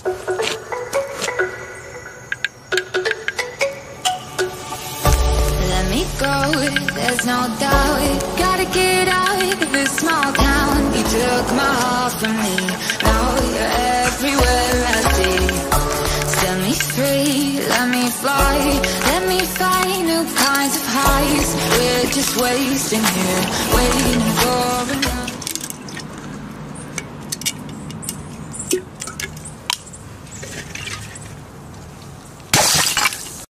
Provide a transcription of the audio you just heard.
Let me go, there's no doubt. Gotta get out of this small town. You took my heart from me, now you're everywhere I see. Set me free, let me fly. Let me find new kinds of highs. We're just wasting here, waiting for